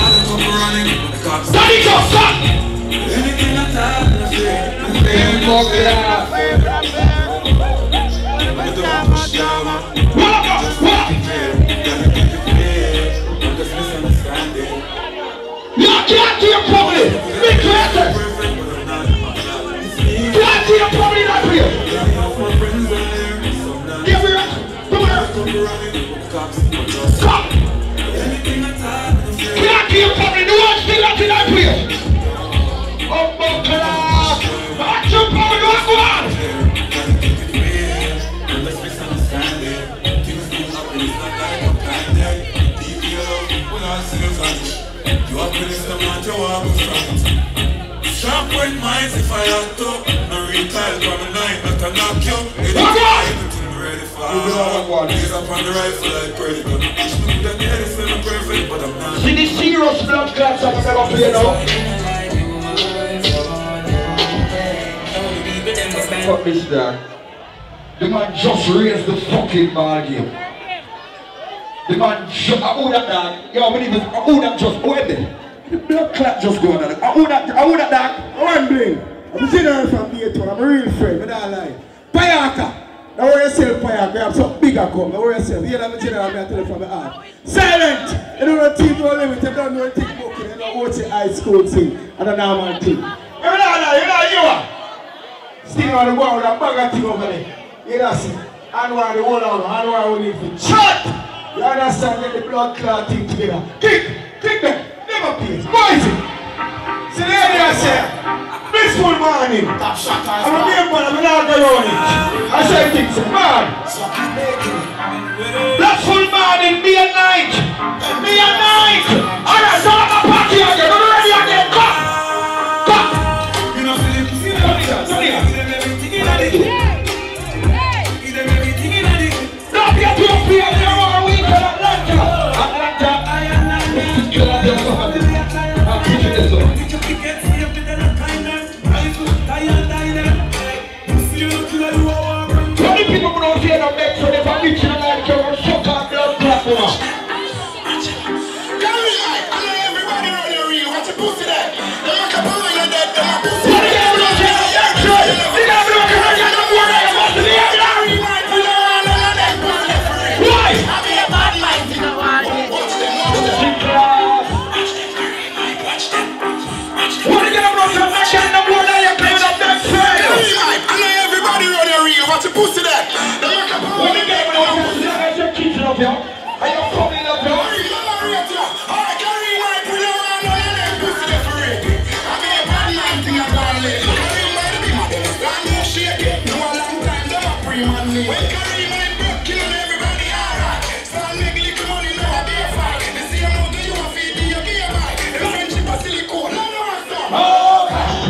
Daddy just stop! Anything I tell you, pull up up! Pull up! You can't hear properly! Be clear! Can't hear properly that way! Give me up! Come here! Come! Can't hear properly! The words still not in that way! Oh, my God! Watch your power! Do I go on? Sharp with minds if I had to. No retile from a night, not a knock you. It's ready for He's up on the rifle like Predator. That head is feeling perfect, but I'm not. See the serious blood clots I'm never play now. Fuck this there. The man just raised the fucking ball game. The man just, I would that dog. Yo, when he was, I would that just, wait there. The blood clot just going on. I would that, I would that dog. One bling. I'm a general from the eight one. I'm a real friend, I don't lie. Payaka. Now where you sell Payaka, you have some bigger come. Now where you sell. Here I'm a general, I'm a tell you from the heart. Silent! You don't know team no limit, you don't know a thing booking, you know what's the high school thing and a normal thing. You know that, you know you are. Still on the ground with a bag of thing over there. You know see. And why the whole on, and why we need to shut! You understand, get the blood clot thing together. Kick! Kick them! Never please. Boys! See the area I say. Blissful morning. I'm a game man, I'm not going on it. I say things, man. Blissful morning, day and night. Day and night. Alright, so I'm a party again. I'm ready again. Come. Come. You know, Philip, you see the money. Everything in it. Don't be a P F P and you're all week in Atlanta. Atlanta. I'm pushing this one. Many people don't hear the back, so they're probably trying like you're a sucker blood clot woman. I know everybody around your real. What's your pussy there? They're not a boy in that. They're not pussy. What are you doing? They're not doing it. They're not doing it. What's the name? Why? I'm a bad mind. You know what? Watch them. Watch them. What are you going to do? I'm not getting the one that you're playing up that side. I know everybody around your real. What's your pussy there? When you get when you pussy there, you're keeping up here. Are you coming up here? Alright, carry my pull around on your pussy there for it. I mean, a bad man thing I'm going to live. Carry my be my devil. Stand up, shake it. No a long time, them a pre-man me. When carry my book, killing everybody, alright. Stand make little money, no a beer fight. The same amount that you want feed me, you give a bite. The friendship of silicone, no more stuff. Oh,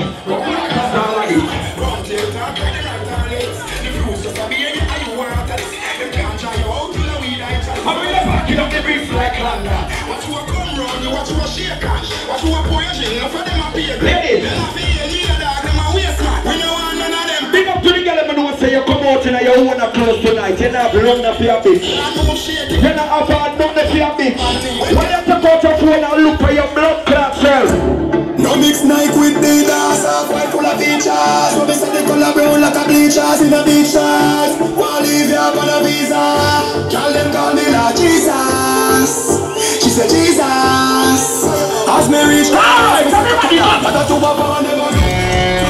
Run till you talk like the right talents. The fruits just a baby, and you want to this. Them can't try you out till the weed I try. I'm in the back, you up the beef like London. Watch you a come round, you watch you a shake on. Watch you a pour your gin, enough of them a pay. Ladies, them a feel you a dog, them a waste man. We don't want none of them. Big up to the girl, them know say you come out in your own clothes tonight. You're not run up your bitch. You're not have hard none of your bitch. When you take out your phone and look for your blood clot cell. No mix Nike with Adidas, half white full of features. So they say they color brown like a bleachers in a beach shorts. Wanna leave you up on a visa. Girl them call me Lord Jesus. She said Jesus. As me reach the house, everybody got to do a bond them on me.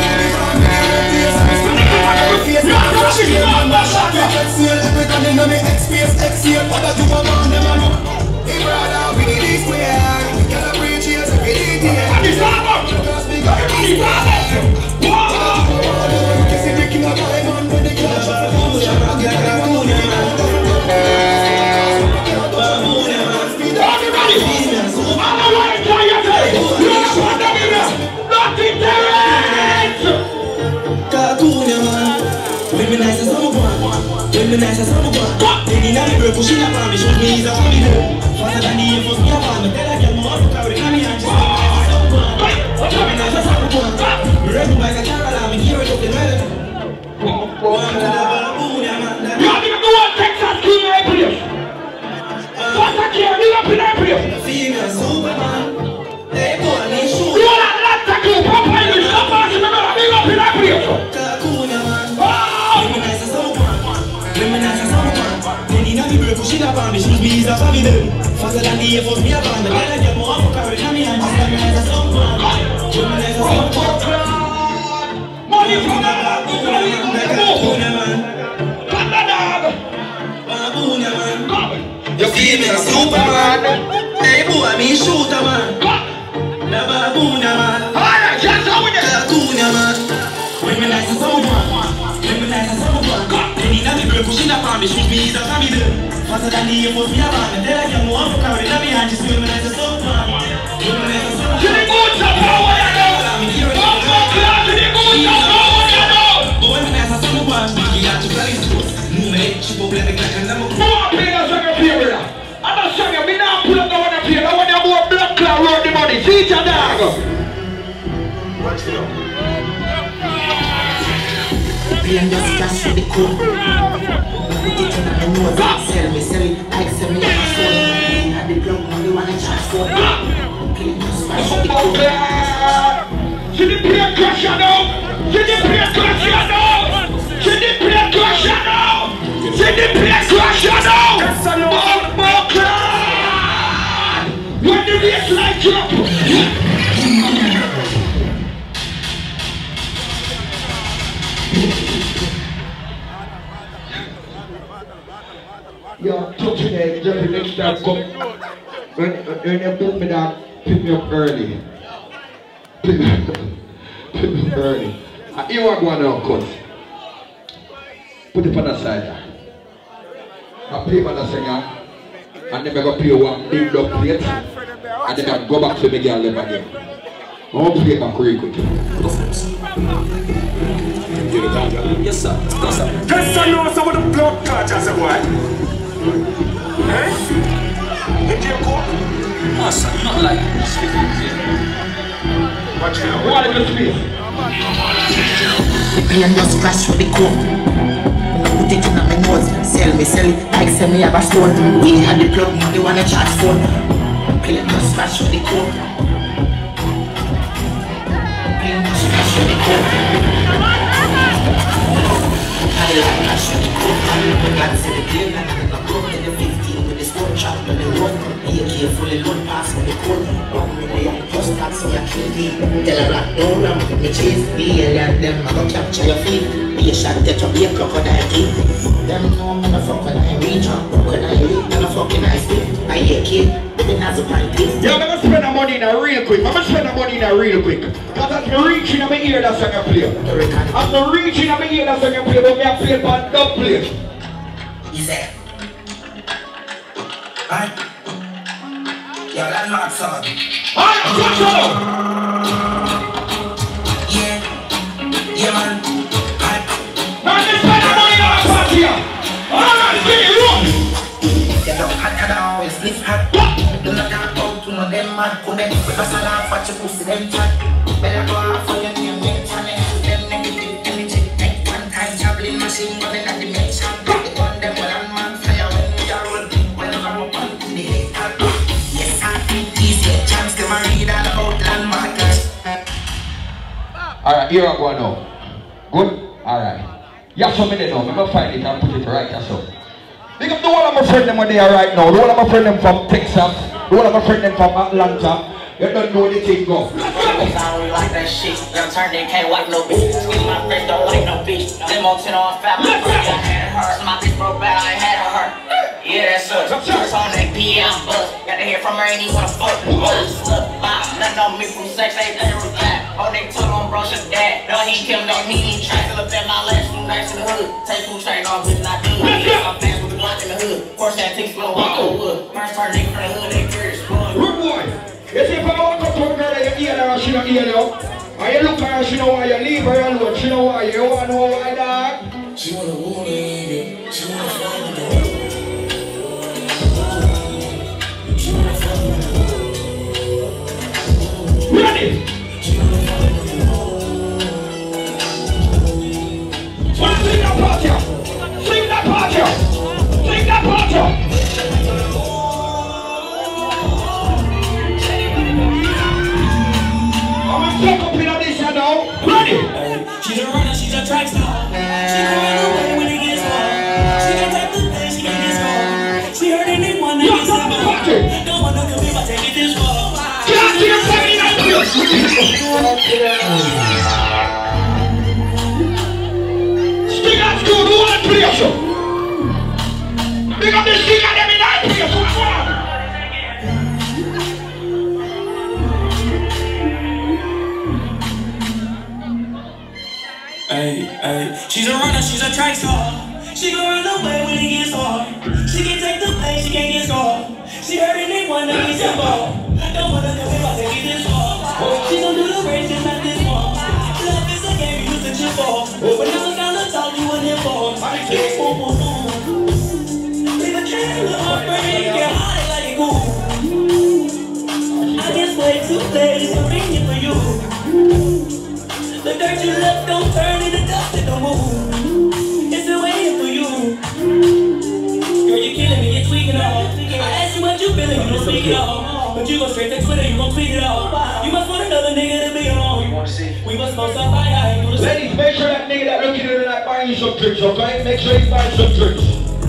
Women nice as I'm one. Women nice as I'm one. Lady now the girl pushing up on me, shows me he's a funny girl. Faster than the infos me up on me, tell her get more up, carry the money and just women nice as I'm one. Me rebel like a Carol, I'm in here with the melody. You have to go on Texas King April. What's that here? You up in April? Female Superman. They boy me shoot. You want a lot to go, Papa, you stop asking me, I'm up in April. Women nice as I'm one. Women nice as I'm one. Lady now the girl pushing up on me, shows me he's a funny girl. Faster than the infos me up on me, tell her get more up, carry the money and just women nice as I'm one. Women nice as I'm one. Money from the dog, money from the dog. Cut the dog. Baboona man. You female Superman. Hey boy, me shooter man. The baboona man. Alright, just how we get. Baboona man. Women nice as I'm one. Women nice as I'm one. Lady now the girl pushing up on me, shows me he's a family girl. Faster than the infos me up on me, tell her get more up, carry the money and just women nice as I'm one. Women nice as I'm one. You the good to power, you know. Come on, class, you the good to power, you know. Women nice as I'm one. You got to play sports. New mate, she go play the crack and I'm a no one play that song up here, brother. I'm not song you, me now pull up the one up here. I want you more blood clot round the money. See it, dog. Watch it up. And just cash for the cool. it in my nose. Sell me, sell it, like sell me on my phone. Had the blood, now they wanna charge for it. Kill it, smash it, okay. See the play crusher now. See the play crusher now. See the play crusher now. See the play crusher now. That's a no more cloud. When the race light drop. Yo, touching it, just next time come. When, when you put me down, pick me up early. Pick me up, pick me up early. Uh, you want one now, cut. Put it on the side. I play for the singer. And then I go play one big dog plate. And then I go back to the girl again. I'll play back real quick. Yes, sir. Yes, sir. Just so you know some of the blood clots as a boy. Eh? Did you go? No, sir. Not like this. Watch out. What are you doing? The plane just crash with the coke. When I put it in my nose, sell me, sell it, like sell me have a stone. We had the plug, now they wanna charge phone. The plane just crash with the coke. The plane just crash with the coke. I like crash with the coke. God said the plane like I'm not broke in the fifteen with the stone trap on the road. Be carefully load pass with the code. One million plus tax me a kill me. Tell a black don't run with me chase. Be alien them, I go capture your feet. Be a shot that you be a crocodile teeth. Them know me no fuck when I reach up. When I leave, them a fucking I speak. I hear kid, but then as a pint teeth. Yo, I'm gonna spend the money in a real quick. I'm gonna spend the money in a real quick. Cause as me reaching, I'm hear that song I play. As me reaching, I'm hear that song I play. But me a play but don't play. Easy. Alright. Yo, that's not song. Alright, watch out! Yeah. Yeah, man. Alright. Now let's spend the money on a party here. Alright, get it wrong. They don't hot and always live hot. Do not talk about to know them mad. Put them with us a laugh at your pussy them chat. Better go off for your name, make channel. Them negative energy. Take one time traveling machine running at the mansion. They gun them well and man fire when you are roll. Well, I'm up on the hate tag. Yes, I think these get chance to read all about landmarkers. Alright, here I go now. Good? Alright. You have some minute now. I'm gonna find it and put it right yourself. Big up the one of my friend them where they are right now. The one of my friend them from Texas. The one of my friend them from Atlanta. You don't know the thing go. I don't like that shit. Young turn they can't wipe no bitch. Squeeze my friend don't like no bitch. Them on ten on fat. My friend I had her. My bitch broke bad. I had her. Yeah, that's us. First on that B M bus. Got to hear from her ain't even wanna fuck. Buzz, look, box. Nothing on me from sex. They never reply. Oh, they took on bro, shit dad. No, he killed no he ain't trying to look at my last two nights in the hood. Take food train off, bitch, not do. I'm fast with the Glock in the hood. Horse that takes blow walk over wood. First turn nigga from the hood, they curious. Good boy. You see if I walk up to a girl and you hear her, she don't hear you. And you look at her, she know why you leave her alone. She know why you want to know why, dog. She wanna wound it. She wanna fuck with the Ready? Wanna sing that part here? Sing that part here! Sing that part here! I'm gonna check up in on this here now. Ready? She's a runner, she's a track star. She gon' run away when it gets hard. She gon' take the thing, she gon' get scored. She heard anyone that gets involved. Don't wanna come if I take it this far. Get your fucking Stick out school, who wanna play us up? Big up the stick out them in that place, come on! Hey, hey, she's a runner, she's a track star. She gon' run away when it gets hard. She can take the pain, she can't get scored. She heard anyone that gets involved. Don't wanna come if I take it this far. She gon' do the race, just not this one. Love is a game you use to chip off. But now I gotta talk you in here for. Boom, boom, boom. Leave a trail of my brain, get high like a goon. I just wait two days to bring it for you. The dirt you left don't turn into dust in the moon. It's the way for you. it all. But you go straight to Twitter, you gon' tweet it all. You must want another nigga to be on. You wanna see? We must go stop by high. Ladies, make sure that nigga that looking at it like buying you some drinks, okay? Make sure he's buying some drinks.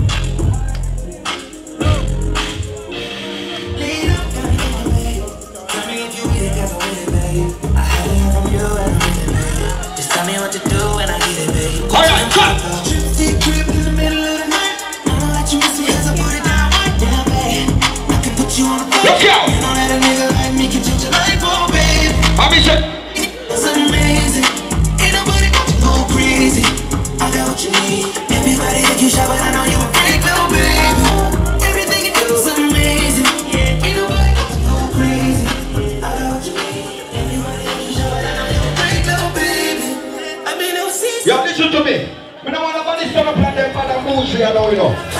Tell me what to do when I need it, babe. Alright, cut! Trip crib in the middle of the night. I'ma let you miss it as I put it down right down, babe. I can put you on a plane. Let's go! You know that a nigga like me can change your life, oh, babe. I'll be shit. It's amazing. Ain't nobody got to go crazy. I got what you need. Everybody think you shy, but I know you a freak, little babe. Everything you do is amazing. Yeah, ain't nobody got to go crazy. I got what you need. Everybody think you shy, but I know you a freak, little baby. I mean, no season. Yo, listen to me. We don't want nobody stand up like them for the moves here, know you know. What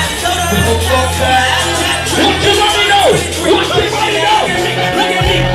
you want me know? What you want me know? Look at me.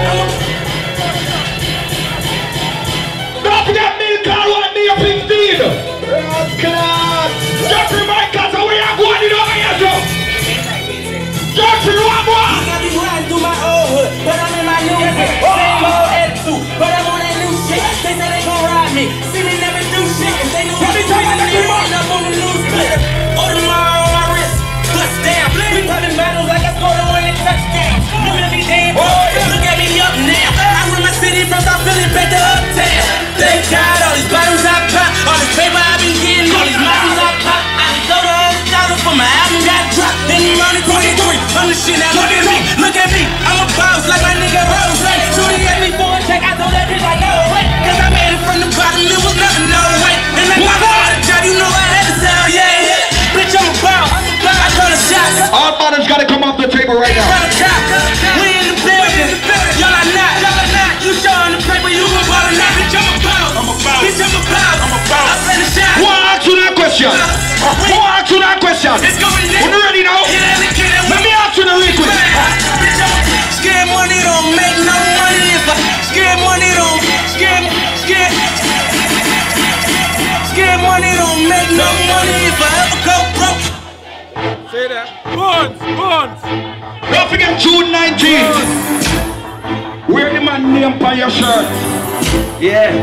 Don't forget me, Carl, and me up in steel. Oh, God. Jeffrey Michaels, so we are going in over here, so. Jeffrey, one more. I be riding through my old hood, but I'm in my new hood. Same old attitude, but I'm on that new shit. They say they gon' ride me. See me never do shit. If they knew what they tell you, they end up on the news. Or tomorrow on my wrist, bust down. We poppin' bottles like I scored a winning touchdown. New every day, look at me up now. I run my city from South Philly back to Uptown. Thank God, all these bottles I pop, all this paper I been getting, all these models I pop. I done sold a hundred dollars for my album got dropped. Then the money twenty-three, I'm the shit now. Look at me, look at me, I'm a boss like my nigga Rose. Shooting at me for a check, I told that bitch I know it. Cause I made it from the bottom, it was nothing, no way. And like my father job, you know I had to sell, yeah. Bitch, I'm a boss, I call the shots. All bottoms gotta come off the table right now. We in the building, y'all are not. You showing the paper, you gon' ball or not. Bitch, I'm a boss, I'm a boss. Bitch, I'm a boss, I'm a boss. I play the shot. Who asked you that question? Who asked you that question? It's going down. You ready now? Let me ask you the request. Scared money don't make no money if I scared money don't scared scared scared money don't make no money if I ever go broke. Say that. Buns, buns. Don't forget June nineteenth. Wear the man name on your shirt. Yeah.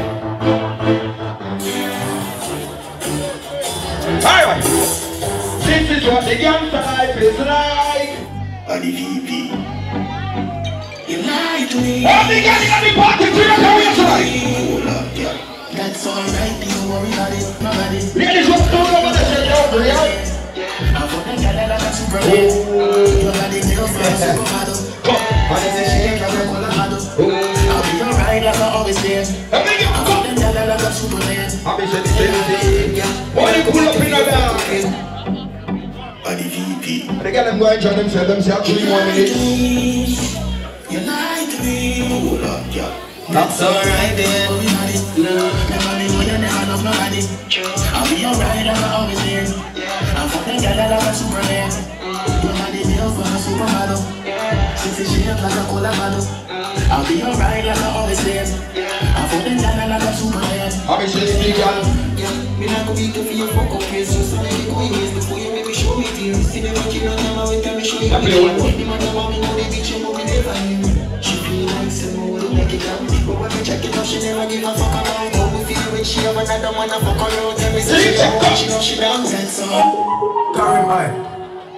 Alright. This is what the gangster life is like. On the V P. You lied to me. Oh, the gang in the party to your career tonight. Hold up, yeah. That's alright, don't worry about it, nobody. Ladies, what's going on with the shit over here? I'm for the girl like a superman. You got the girl for a supermodel. I say she ain't like a Colorado. I'll be alright like I always did. I'm for the girl like a superman. I'll be shit, shit, shit. Why you pull up in a bag? On the V P. The girl them going to themselves, them say three more minutes. You lied to me. Hold up, yeah. That's alright then. Never knew you never love nobody. I'll be alright like I always did. I'm for the girl like a superman. You got the girl for a supermodel. Sexy shape like a Colorado. I'll be alright like I always did. I'm for the girl like a superman. I'll be shit, big girl. Me not go beat you for your fuck up face. So make it go in ways before you make me show me things. See me walking on time, I will tell me show you. The man about me know the bitch and me never knew. She feel like some would make it up. But when we check it out, she never give a fuck about how we feel when she have another man a fuck around. Tell me say she know she know she down. That's all. Carry mine.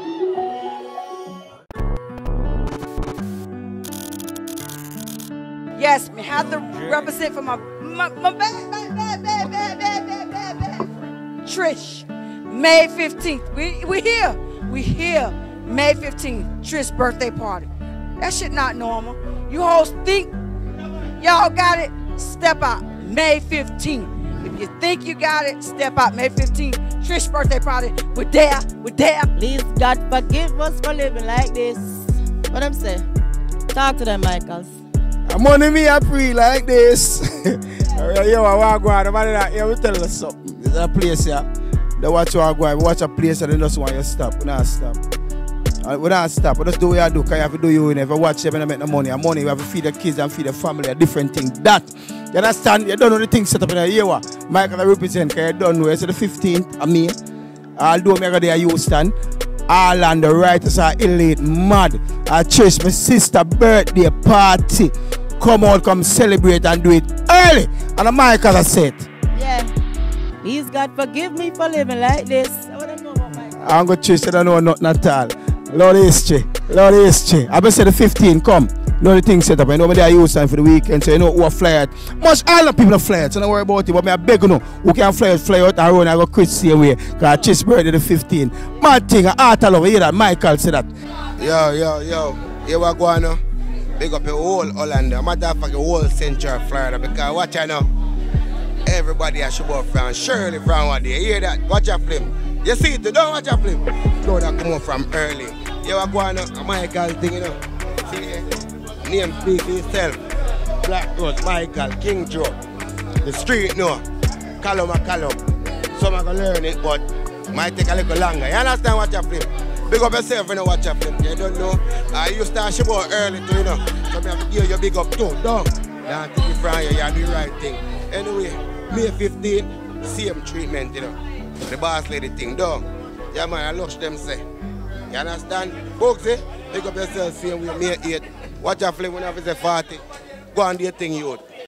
Yes, me have to represent for my my, my bad, bad, bad, bad, bad, bad, bad, bad, bad friend. Trish, May fifteenth. We we here. We here. May fifteenth. Trish birthday party. That shit not normal. You hoes think y'all got it? Step out. May fifteenth. If you think you got it, step out. May fifteenth. Trish birthday party. We're there. We're there. Please God forgive us for living like this. What I'm saying? Talk to them, Michaels. I'm on me a pre like this. Yo, I want to go out. Nobody that here will tell us something. There's a place here. They watch you go. We watch a place and they just want you to stop. We not stop. We not stop. We just do what you do. Because you have to do you. If you watch them and make no money. And money, we have to feed the kids and feed the family. A different thing. That. You understand? You don't know the things set up in a year. Michael I represent. Because you don't know. It's the fifteenth of May. I'll do me go there Houston. all on the writers are elite mad. I chase my sister birthday party. Come out, come celebrate and do it early. And the mic as I said. Yeah. Please God forgive me for living like this. I don't know about my I'm going to chase, I don't know nothing at all. Lord history, Lord history. I been say the fifteen come. Know the thing set up. I know they are used time for the weekend, so you know who are fly out. Much all the people are fly out, so don't worry about it. But me I beg you know, who can fly out, fly out and run and go quit same way. Because Chase birthday the fifteen. Mad thing, I heart love, you hear that? Michael said that. Yo, yo, yo. Here we go now. Big up the whole Orlando. Matter of fact, the whole Central Florida. Because watch out now. Everybody has Shabbat from Shirley from what day. You hear that? Watch out film. You see it, don't watch out film. Know that come up from early. Here we go now. Michael thing, you know. See there? Name speak for yourself. Black Rose, Michael, King Joe. The street no. Column a column. Some are gonna learn it, but might take a little longer. You understand what you flip? Big up yourself when you watch your flip. You don't know. I uh, you start Shabbat early too, you know. So I have to hear you big up too. Don't. Don't take it from you, you do the right thing. Anyway, May fifteenth, same treatment, you know. The boss lady thing, don't. Yeah man, I lush them say. You understand? Folks, eh? Big up yourself, same way, May eighth. Watch your flame when I visit forty. Go on do your thing, youth.